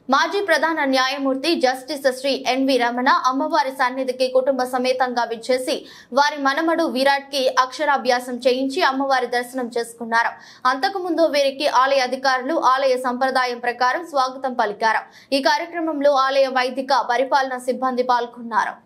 మాజీ ప్రధాన న్యాయమూర్తి జస్టిస్ శ్రీ ఎన్వి రమణ అమ్మవారి సన్నిధికి కుటుంబ సమేతంగా విచ్చేసి వారి మనమడు విరాట్ కి అక్షరాభ్యాసం చేయించి అమ్మవారి దర్శనం చేసుకున్నారు. అంతకుముందు వీరికి ఆలయ అధికారులు ఆలయ సంప్రదాయం ప్రకారం స్వాగతం పలికారు. ఈ కార్యక్రమంలో ఆలయ వైదిక పరిపాలన సిబ్బంది పాల్గొన్నారు.